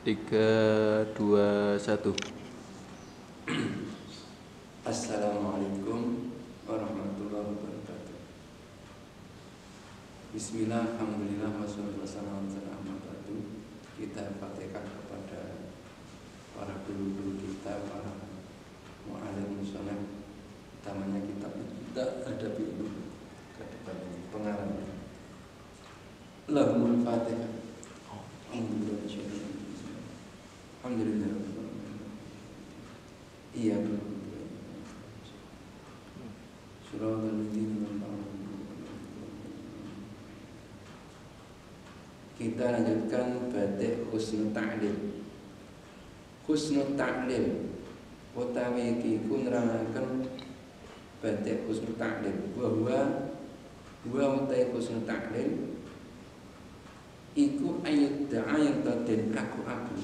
3, 2, 1. Assalamualaikum warahmatullahi wabarakatuh. Bismillah, alhamdulillah, wassalatu wassalamu ala Rasulillah. Kita Fatihah kepada para guru-guru kita, para mu'alim musonah, utamanya kita hadapi dulu ke depan ini pengarang. Lahumul Fatihah. Alhamdulillah. Iya betul. Surah Al-Ladzina. Kita lanjutkan Badi' Husnul Ta'lim. Husnul Ta'lim utawi iki ku nerangaken Badi' Husnul Ta'lim bahwa utai Husnul Ta'lim iku ayat da'ayat dan aku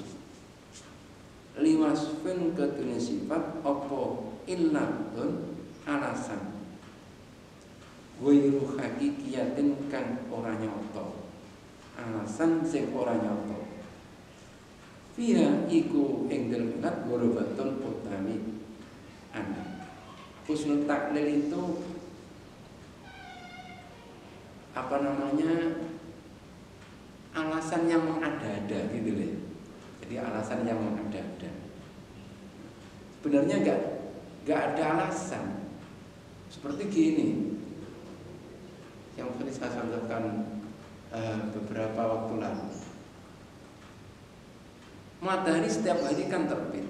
liwasfin kedune sifat apa illatun alasan ghairu haqiqiyatin kang ora nyata, alasan sing ora nyata fiha iku ing dalem ilat gorobatun utami ana. Husnul Ta'lil itu alasan yang mengada-ada gitu loh. Jadi alasan yang mengada-ada. Sebenarnya enggak ada alasan. Seperti gini. Yang mungkin saya sampaikan beberapa waktu lalu. Matahari setiap hari kan terbit.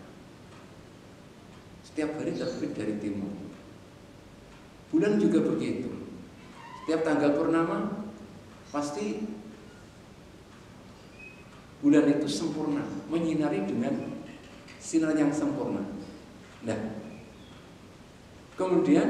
Setiap hari terbit dari timur. Bulan juga begitu. Setiap tanggal purnama pasti bulan itu sempurna, menyinari dengan sinar yang sempurna. Nah, kemudian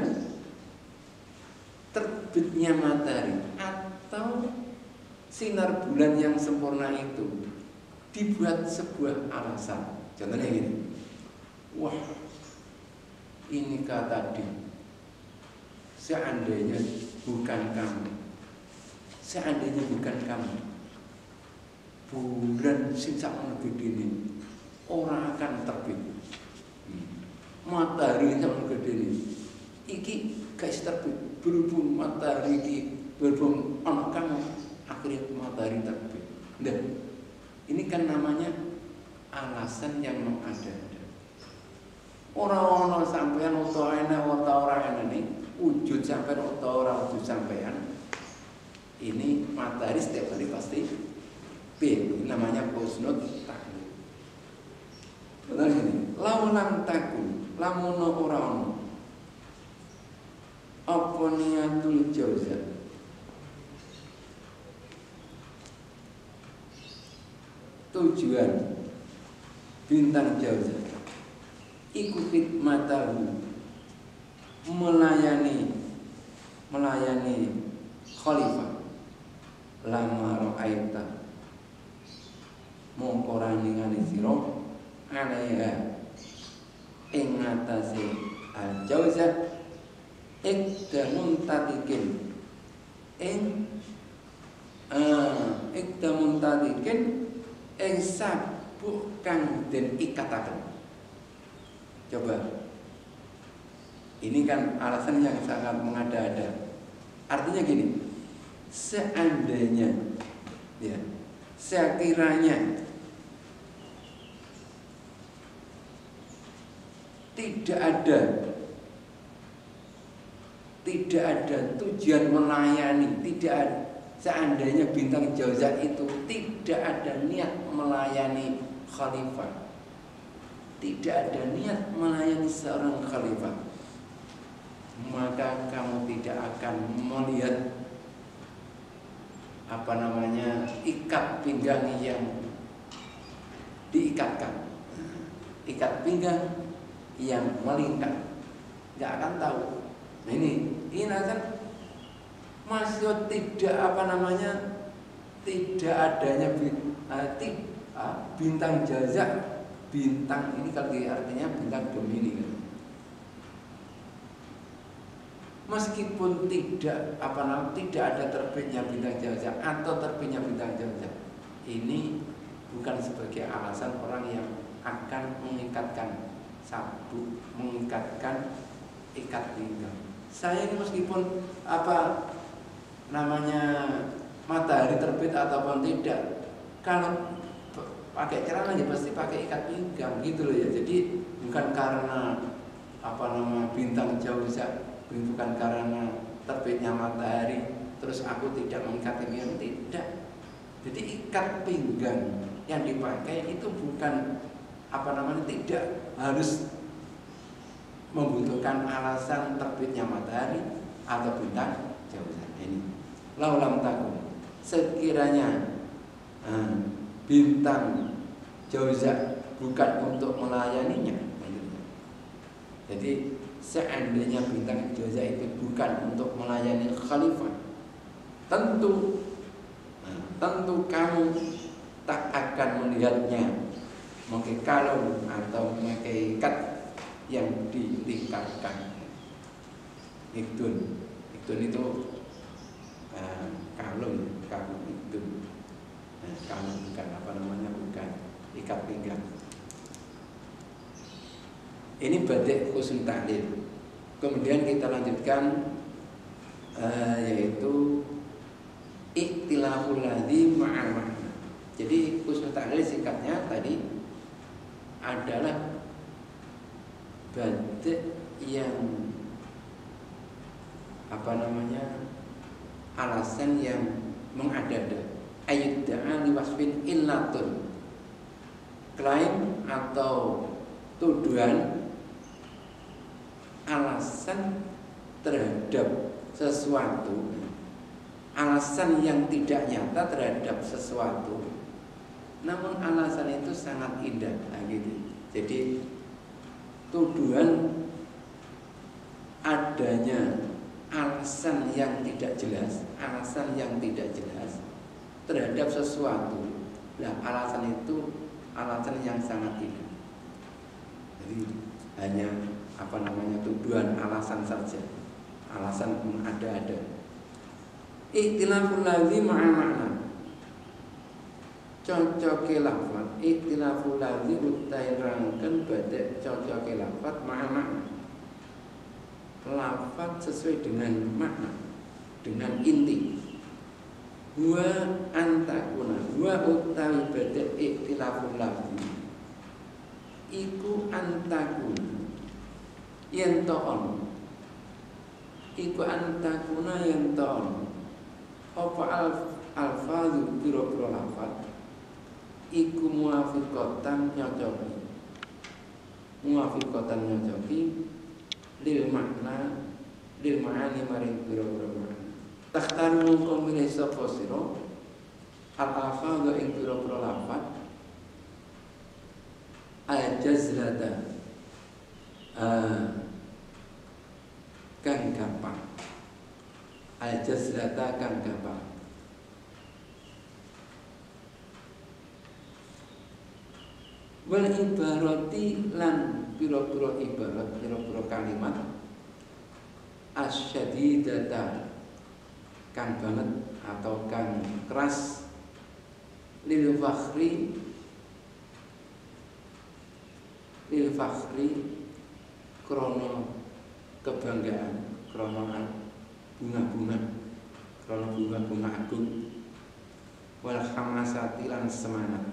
terbitnya matahari atau sinar bulan yang sempurna itu dibuat sebuah alasan. Contohnya gini, wah, ini kata tadi, seandainya bukan kamu, bulan sing sakmono gedene ora akan terbit. Matahari sakmono gedene iki gak terbit. Berhubung matahari iki berhubung ana kamu, akhirnya matahari terbit. Nah, ini kan namanya alasan yang mengada-ada. Ora ana sampean utawa enak utawa ora enak nih, wujud sampean utawa ora wujud sampean. Ini matahari setiap hari pasti namanya husnul ta'lim. Benar ini. Lamun takun, lamun ora ono. Apa niatul jauza? Tujuan bintang jauza iku khidmatahu melayani khalifah lama ra'aita mongko ora ningali sira alaiha ing atase al-jauza ikdamun tatikin ing sabuk kang den ikataken. Coba, ini kan alasan yang sangat mengada-ada. Artinya gini, seandainya ya, sekiranya tidak ada tujuan melayani, seandainya bintang jauza itu tidak ada niat melayani khalifah, tidak ada niat melayani seorang khalifah, maka kamu tidak akan melihat ikat pinggang yang diikatkan, ikat pinggang yang melingkar, nggak akan tahu. Nah ini kan masih tidak tidak adanya bintang jauza. Bintang ini kalau artinya bintang Gemini kan. Meskipun tidak ada terbitnya bintang jauza atau terbitnya bintang jauza, ini bukan sebagai alasan orang yang akan mengikatkan sabuk, mengikatkan ikat pinggang. Saya ini meskipun matahari terbit ataupun tidak, kalau pakai celana ya pasti pakai ikat pinggang gitu loh ya. Jadi bukan karena bintang Jauza, bukan karena terbitnya matahari terus aku tidak mengikat pinggang, tidak. Jadi ikat pinggang yang dipakai itu bukan tidak harus membutuhkan alasan terbitnya matahari atau bintang Jauza. Ini laulam takun, sekiranya bintang Jauza bukan untuk melayaninya. Jadi seandainya bintang Jauza itu bukan untuk melayani khalifah, tentu kamu tak akan melihatnya memakai kalung atau memakai ikat yang dilingkarkan. Iktun itu kalung iktun. Kalung bukan ikat pinggang. Ini batik husnul ta'lil. Kemudian kita lanjutkan yaitu ikhtilaful ladzi ma'al makna. Jadi husnul ta'lil singkatnya tadi adalah batik yang alasan yang mengada-ada, ayyudda'a liwasfin illatun, klaim atau tuduhan alasan terhadap sesuatu, alasan yang tidak nyata terhadap sesuatu, namun alasan itu sangat indah. Gitu. Jadi tuduhan adanya alasan yang tidak jelas, terhadap sesuatu. Nah, alasan itu alasan yang sangat indah. Jadi hanya tuduhan alasan saja, alasan pun ada. Ikhtilaful ladzi ma'a makna, cocoke lafaz. Ikhtilaful ladzi utai rangken badhe cocoke lafaz ma'a makna, lafaz sesuai dengan makna, dengan inti. Wa antakuna, wa utawi badhe ikhtilaful ladzi iku antakuna yen ta'on, iku antakuna yen ta'on apa alfazu biro-biro lafaz iku muafiqatan nyocoki lil ma'ani maring biro-biro makna. Takhtaru mungko milih sapa sira al-alfazu ing biro-biro lafaz al-jazlata kang gampang, al-jazlata kang gampang. Wal ibarati lan pira-pira ibarat, pira-pira kalimat asyadidata kang banget atau kang keras, lil fakhri krono kebanggaan, krono bunga-bunga agung, wal hamasati lan semangat,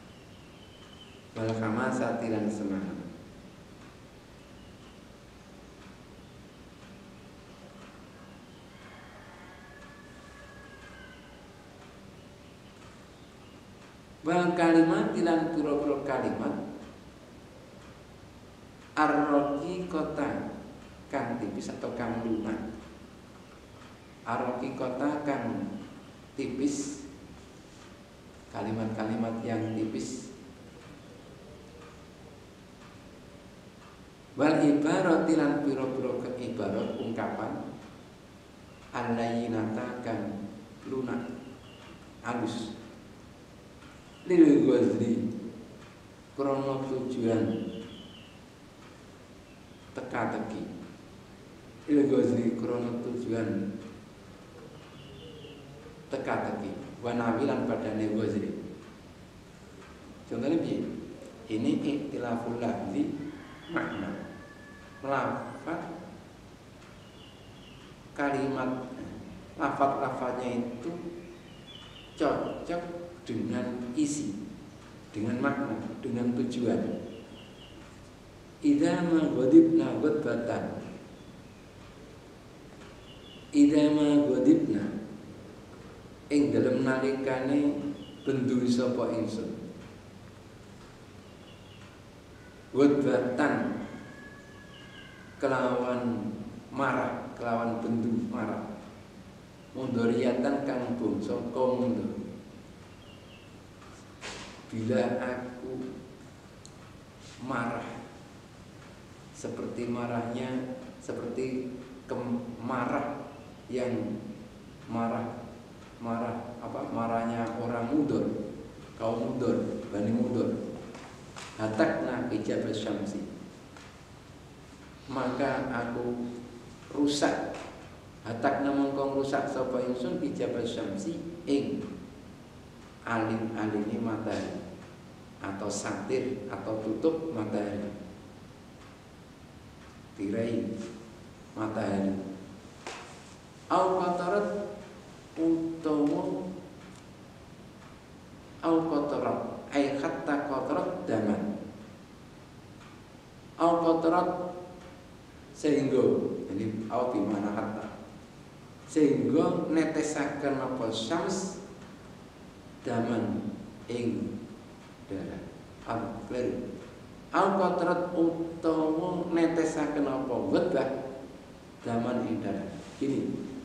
wal kalimat lan pura-pura kalimat arroki kota kang tipis atau kang lunak, arroki kota kang tipis, kalimat-kalimat yang tipis. Wal ibarat lan pira-pira ibarat ungkapan alayyinata kang lunak, halus, lil ghazli krono tujuan teka-teki, lil ghazli krono tujuan teka-teki, wa nawilan padane ghazli Contohnya piye? Ini ikhtilaful lafzi makna. Lafaz kalimat, lafaz-lafaznya itu cocok dengan isi, dengan makna, dengan tujuan. Idza ma ghadibna ghadbatan, idza ma ghadibna ing dalem nalikane bendu sapa ingsun. Ghadbatan kelawan marah, kelawan bendu marah. Munduriatan kang bangsa mundur. Bila aku marah seperti marahnya, seperti marah yang marahnya orang Mudur, kaum Mudur, Bani Mudur. Hatakna ijabah syamsi, maka aku rusak. Hatakna mongkong rusak sapa ingsun ijabah syamsi ing alim-alime matahari, atau satir atau tutup matahari, tirai matahari. Au qatarat utawa au qatarat ai hatta qatarat daman. Au qatarat sehingga, ini au di mana hatta, sehingga netesaken apa syams daman ing darah. Au qatarat utawa netesaken apa ghadbah daman ing darah. Gini,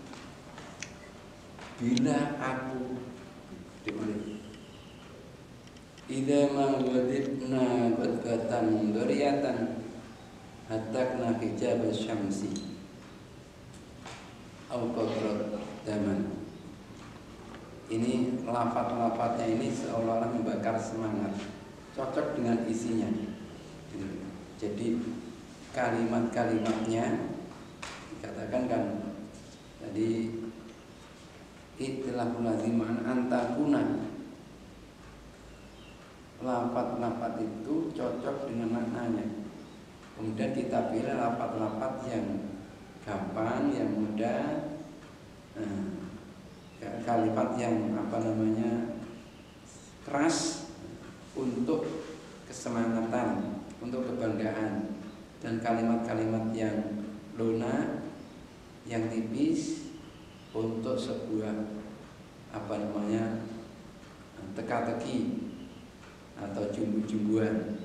bila aku dimulai idza ma ghadibna ghadbatan munduriyatan hatakna hijab syamsi au qadrat daman. Ini lafaz-lafaznya ini seolah-olah membakar semangat, cocok dengan isinya. Jadi kalimat-kalimatnya dikatakan kan tadi ikhtilaful laziman antakuna, lafaz-lafaz itu cocok dengan maknanya. Kemudian kita pilih lafaz-lafaz yang gampang, yang mudah, kalimat yang keras untuk kesemangatan, untuk kebanggaan, dan kalimat-kalimat yang lunak, yang tipis untuk sebuah teka-teki atau jumbu-jumbuan.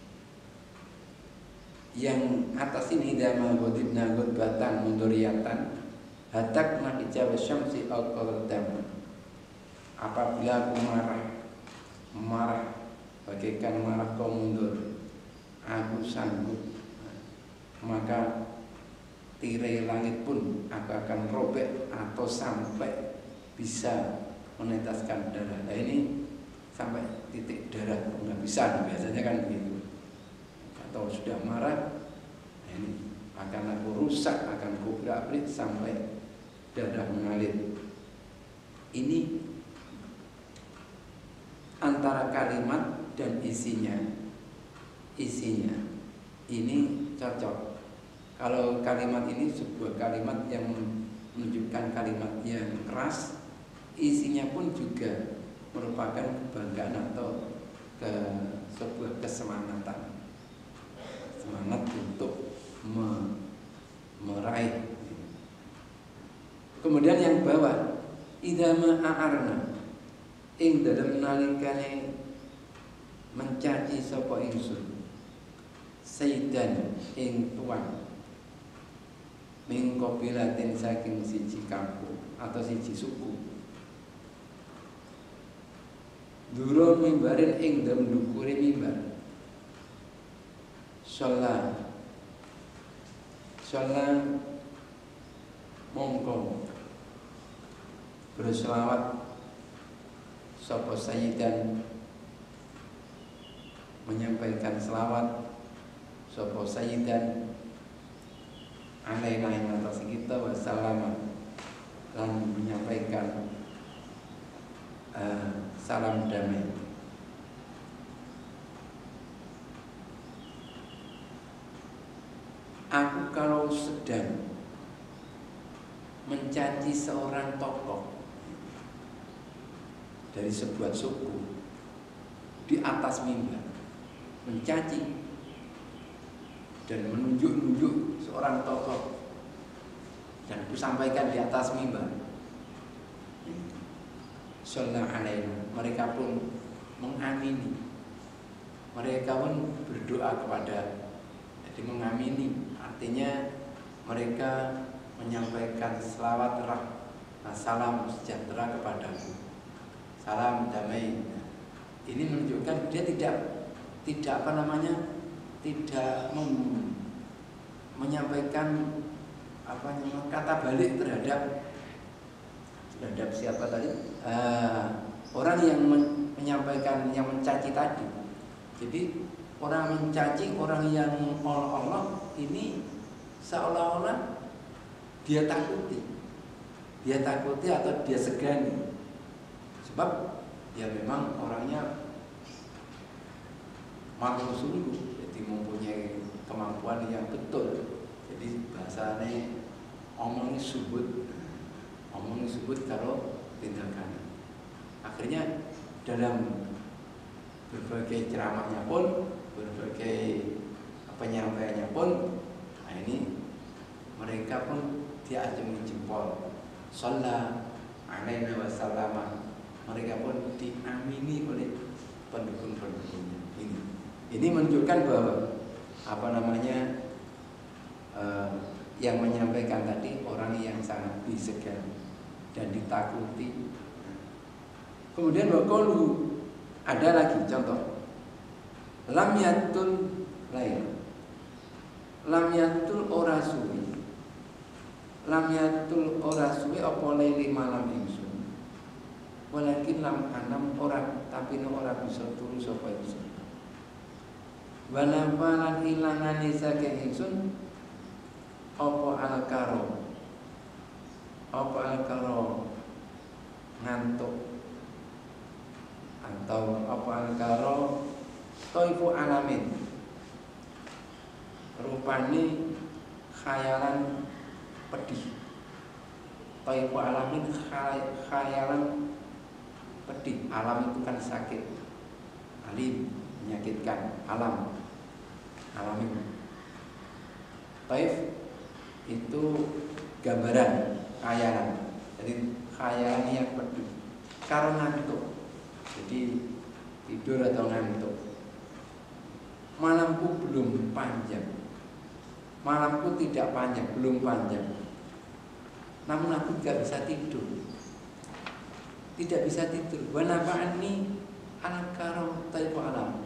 Yang atas ini dama ghadibna ghadbatan munduriyatan hatakna ijab syamsi au qadam. Apabila aku marah bagaikan marah kaum mundur, aku sanggup, maka tirai langit pun aku akan robek atau sampai bisa meneteskan darah. Nah ini sampai titik darah penghabisan biasanya kan begitu. Atau sudah marah, nah ini akan aku rusak, akan aku berak-berik sampai darah mengalir. Ini antara kalimat dan isinya ini cocok. Kalau kalimat ini sebuah kalimat yang menunjukkan kalimat yang keras, isinya pun juga merupakan kebanggaan atau sebuah kesemangatan, semangat untuk meraih. Kemudian yang bawah, idama a'arna ing dalam nalikane mencaci sapa ingsun sayyidan ing tuan min qabilatin saking siji kampung atau siji suku, durun mimbarin ing dalem ndukure mimbar, sholat mongko berselawat sapa sayyidan, menyampaikan selawat sapa sayyidan alaina ing atas kita wassalam, dan menyampaikan salam damai. Aku kalau sedang mencaci seorang tokoh dari sebuah suku di atas mimbar, mencaci dan menunjuk-nunjuk seorang tokoh, dan aku sampaikan di atas mimbar, sallallahu alaihi, mereka pun mengamini, mereka pun berdoa kepada, jadi mengamini artinya mereka menyampaikan selawat salam sejahtera kepadaku, salam damai. Ini menunjukkan dia tidak apa namanya, tidak menyampaikan apa namanya kata balik terhadap siapa tadi, orang yang menyampaikan, yang mencaci tadi. Jadi orang mencaci orang yang Allah ini seolah-olah dia takuti atau dia segani, sebab dia memang orangnya mampu sungguh, jadi mempunyai kemampuan yang betul. Jadi bahasanya omongi subut kalau tindakan. Akhirnya dalam berbagai ceramahnya pun, berbagai penyampaiannya pun, nah ini mereka pun diacungi jempol, sallallahu alaihi wasallam. Mereka pun diamini oleh pendukung-pendukungnya. Ini menunjukkan bahwa apa namanya, yang menyampaikan tadi orang yang sangat disegani dan ditakuti. Kemudian waqalu, ada lagi contoh, lam yatul lain, lam yatul ora suwi, lam yatul ora suwi apa laili malam ingsun, walakin lam anam ora, tapi no ora bisa turu sapa ingsun, walafalan ilangane saking ingsun apa alkaro ngantuk, atau apa alkaro toifu alamin, rupane khayalan pedih. Toifu alamin khayalan pedih. Alam itu kan sakit, alim menyakitkan, alam alamin. Taif itu gambaran khayalan, jadi khayalan yang pedih karena ngantuk, jadi tidur atau ngantuk. Malamku belum panjang, malamku tidak panjang, belum panjang, namun aku tidak bisa tidur, tidak bisa tidur. Wanafa'ani al-karo taifu alam,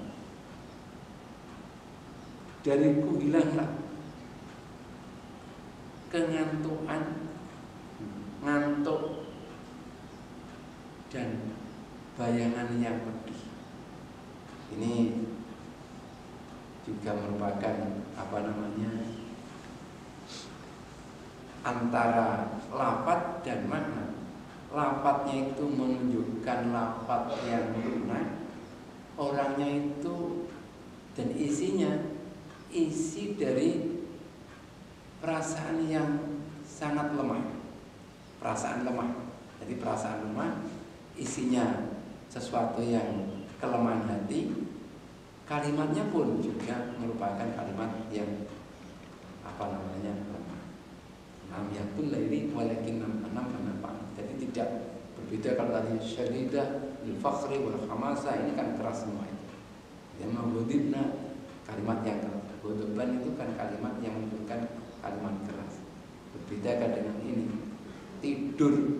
dariku hilanglah kengantukan, ngantuk dan bayangan yang pedih. Ini juga merupakan apa namanya, antara lafadz dan makna. Lafadznya itu menunjukkan lafadz yang lunak, orangnya itu dan isinya isi dari perasaan yang sangat lemah, perasaan lemah. Jadi perasaan lemah isinya sesuatu yang kelemahan hati. Kalimatnya pun juga merupakan kalimat yang apa namanya, lemah. Lam yakul laili walakin anam manafa'an. Jadi tidak berbeda kalau tadi syadidah lil fakhri wal khamasa, ini kan keras semua itu. Yang menggodibna kalimat yang keras. Godoban itu kan kalimat yang menunjukkan kalimat keras. Berbeda kan dengan ini. Tidur